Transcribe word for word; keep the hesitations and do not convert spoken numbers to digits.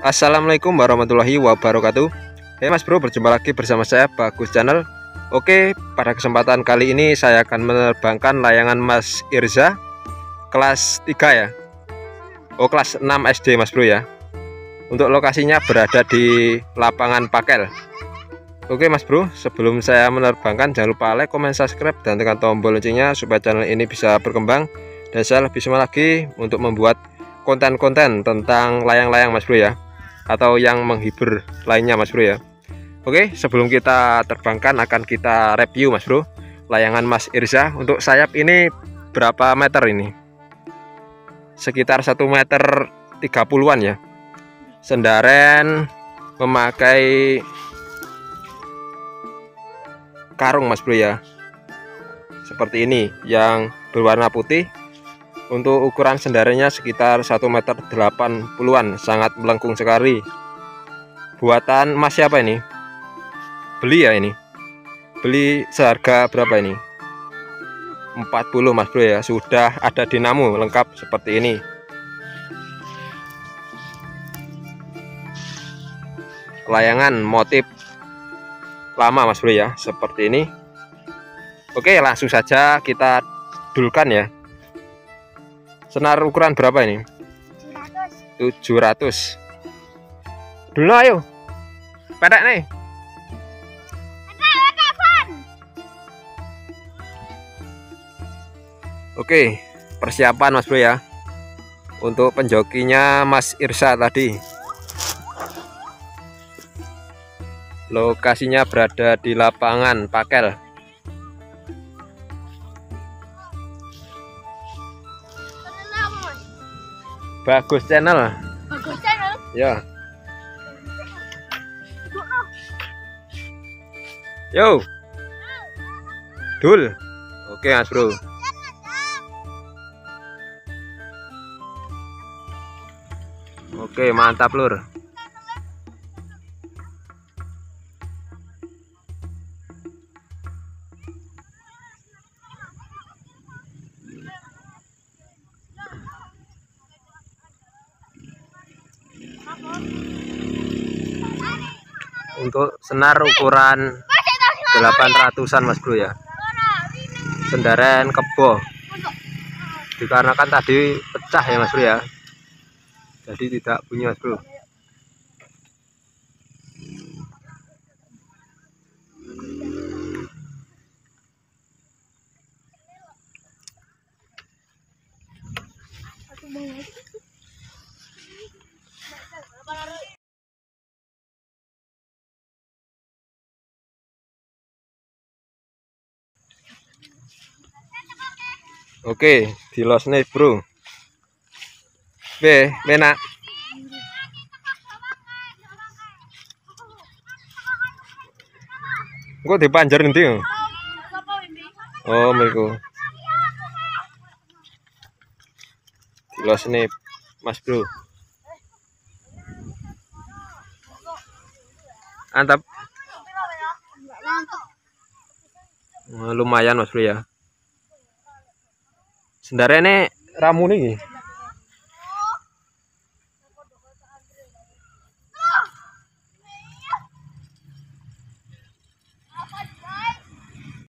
Assalamualaikum warahmatullahi wabarakatuh. Hey Mas Bro, berjumpa lagi bersama saya Bagus Channel. Oke, pada kesempatan kali ini saya akan menerbangkan layangan Mas Irza kelas tiga ya. Oh, kelas enam S D Mas Bro ya. Untuk lokasinya berada di lapangan Pakel. Oke Mas Bro, sebelum saya menerbangkan jangan lupa like, comment, subscribe, dan tekan tombol loncengnya supaya channel ini bisa berkembang dan saya lebih semangat lagi untuk membuat konten-konten tentang layang-layang Mas Bro ya, atau yang menghibur lainnya Mas Bro ya. Oke, sebelum kita terbangkan akan kita review Mas Bro layangan Mas Irza. Untuk sayap ini berapa meter ini? Sekitar satu meter tiga puluhan ya. Sendaren memakai karung Mas Bro ya, seperti ini yang berwarna putih. Untuk ukuran sendarannya sekitar satu meter delapan puluhan, sangat melengkung sekali. Buatan Mas siapa ini? Beli ya ini? Beli seharga berapa ini? empat puluh Mas Bro ya. Sudah ada dinamo lengkap seperti ini. Layangan motif lama Mas Bro ya, seperti ini. Oke, langsung saja kita dulkan ya. Senar ukuran berapa ini? tujuh ratus. Dulu ayo. Pedek nih. Oke, persiapan Mas Bro ya. Untuk penjokinya Mas Irza tadi. Lokasinya berada di lapangan Pakel. Bagus Channel. Bagus Channel. Ya. Yo. Dul. Oke Mas Bro. Oke, mantap lur. Untuk senar ukuran delapan ratusan Mas Bro ya. Sendaren kebo. Dikarenakan tadi pecah ya Mas Bro ya. Jadi tidak bunyi Mas Bro. Oke, di los nih Bro. Be, benak. Kok dipanjer nanti? Oh, mereka. Di los nih Mas Bro. Mantap. Lumayan Mas Bro ya. Sendarane ramu nih.